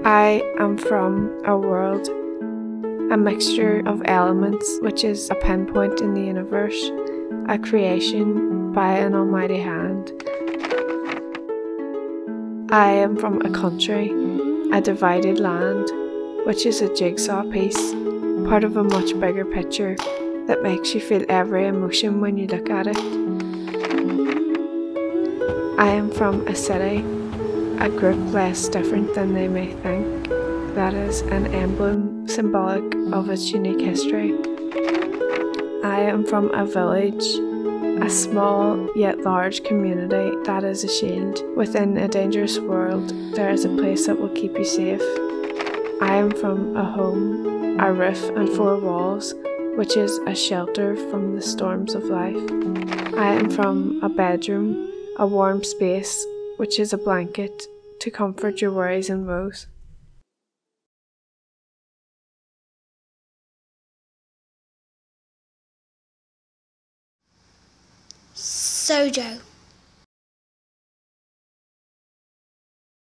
I am from a world, a mixture of elements, which is a pinpoint in the universe, a creation by an almighty hand. I am from a country, a divided land, which is a jigsaw piece, part of a much bigger picture that makes you feel every emotion when you look at it. I am from a city, a group less different than they may think, that is an emblem symbolic of its unique history. I am from a village, a small yet large community that is a shield. Within a dangerous world, there is a place that will keep you safe. I am from a home, a roof and 4 walls, which is a shelter from the storms of life. I am from a bedroom, a warm space, which is a blanket to comfort your worries and woes. Sojo.